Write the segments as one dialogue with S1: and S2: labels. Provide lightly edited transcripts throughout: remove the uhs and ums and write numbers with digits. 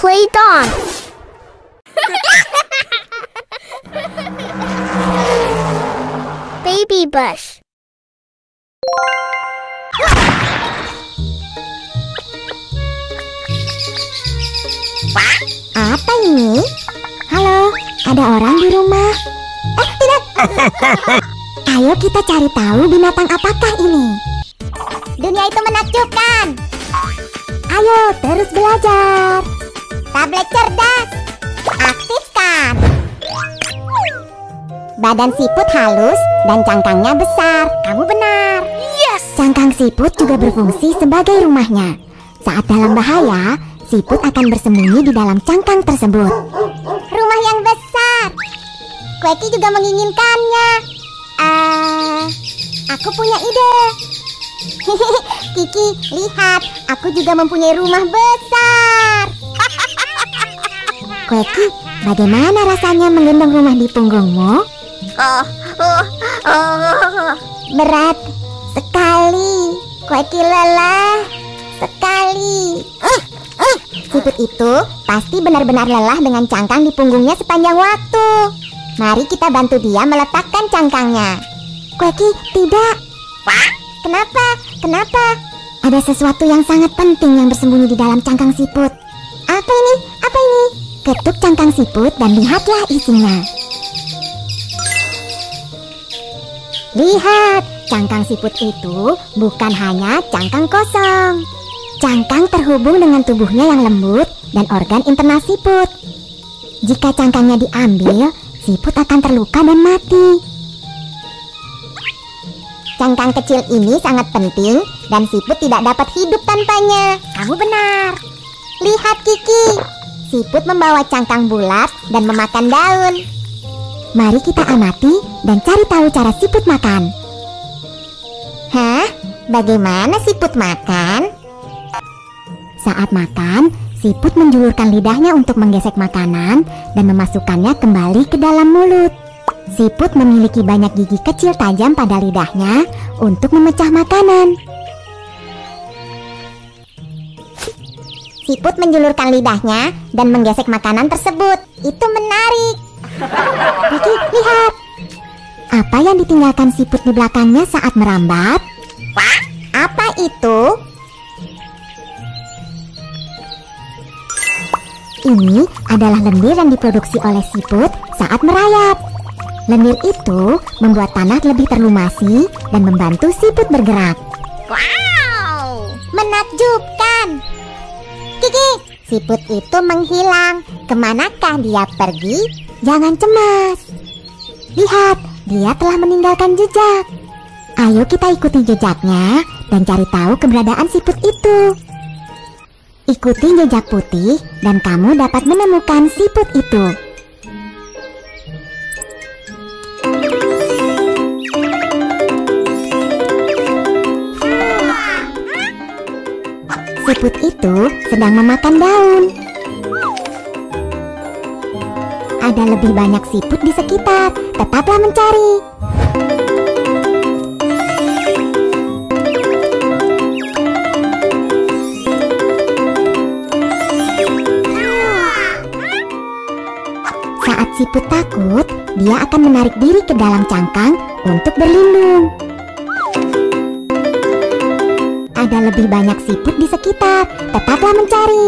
S1: play dance. Baby bus.
S2: Apa ini? Halo, ada orang di rumah? Tidak. Ayo kita cari tahu binatang apakah ini. Dunia itu menakjubkan. Ayo terus belajar. Tablet cerdas, aktifkan. Badan siput halus dan cangkangnya besar. Kamu benar.
S1: Yes.
S2: Cangkang siput juga berfungsi sebagai rumahnya. Saat dalam bahaya, siput akan bersembunyi di dalam cangkang tersebut. Rumah yang besar. Quacky juga menginginkannya. Aku punya ide. Kiki, lihat, aku juga mempunyai rumah besar. Quacky, bagaimana rasanya menggendong rumah di punggungmu? Berat sekali. Quacky lelah sekali. Siput itu pasti benar-benar lelah dengan cangkang di punggungnya sepanjang waktu. Mari kita bantu dia meletakkan cangkangnya. Quacky, tidak. Kenapa? Kenapa? Ada sesuatu yang sangat penting yang bersembunyi di dalam cangkang siput. Apa ini? Apa ini? Ketuk cangkang siput dan lihatlah isinya. Lihat, cangkang siput itu bukan hanya cangkang kosong. Cangkang terhubung dengan tubuhnya yang lembut dan organ internal siput. Jika cangkangnya diambil, siput akan terluka dan mati. Cangkang kecil ini sangat penting dan siput tidak dapat hidup tanpanya. Kamu benar. Lihat Kiki, siput membawa cangkang bulat dan memakan daun. Mari kita amati dan cari tahu cara siput makan. Hah? Bagaimana siput makan? Saat makan, siput menjulurkan lidahnya untuk menggesek makanan dan memasukkannya kembali ke dalam mulut. Siput memiliki banyak gigi kecil tajam pada lidahnya untuk memecah makanan. Siput menjulurkan lidahnya dan menggesek makanan tersebut. Itu menarik. Kiki, lihat. Apa yang ditinggalkan siput di belakangnya saat merambat? Apa itu? Ini adalah lendir yang diproduksi oleh siput saat merayap. Lendir itu membuat tanah lebih terlumasi dan membantu siput bergerak.
S1: Wow.
S2: Menakjubkan. Kiki, siput itu menghilang. Kemanakah dia pergi? Jangan cemas. Lihat, dia telah meninggalkan jejak. Ayo kita ikuti jejaknya dan cari tahu keberadaan siput itu. Ikuti jejak putih dan kamu dapat menemukan siput itu. Siput itu sedang memakan daun. Ada lebih banyak siput di sekitar. Tetaplah mencari. Saat siput takut, dia akan menarik diri ke dalam cangkang untuk berlindung. Ada lebih banyak siput di sekitar. Tetaplah mencari.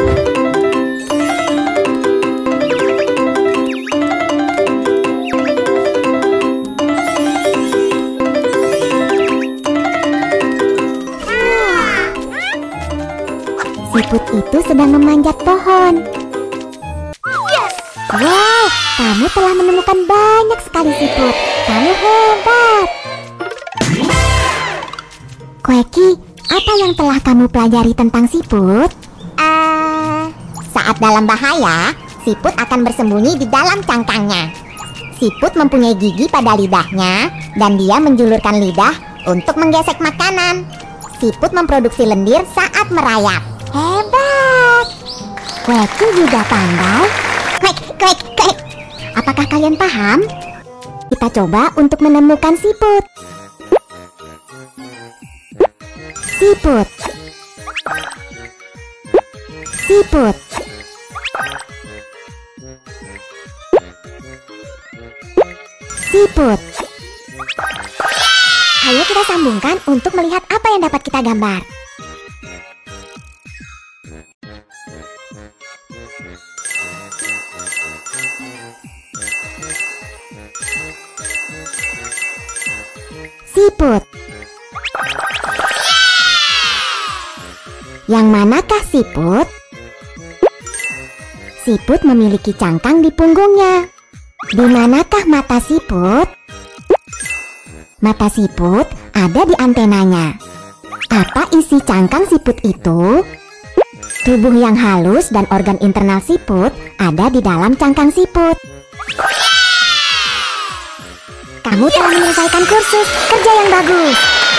S2: Siput itu sedang memanjat pohon. Wow, kamu telah menemukan banyak sekali siput. Kamu hebat. Quacky, apa yang telah kamu pelajari tentang siput? Saat dalam bahaya, siput akan bersembunyi di dalam cangkangnya. Siput mempunyai gigi pada lidahnya dan dia menjulurkan lidah untuk menggesek makanan. Siput memproduksi lendir saat merayap. Hebat! Quacky juga pandai. Quack. Apakah kalian paham? Kita coba untuk menemukan siput. Siput. Siput. Ayo kita sambungkan untuk melihat apa yang dapat kita gambar. Siput. Yang manakah siput? Siput memiliki cangkang di punggungnya. Di manakah mata siput? Mata siput ada di antenanya. Apa isi cangkang siput itu? Tubuh yang halus dan organ internal siput ada di dalam cangkang siput. Kamu telah menyelesaikan kursus. Kerja yang bagus.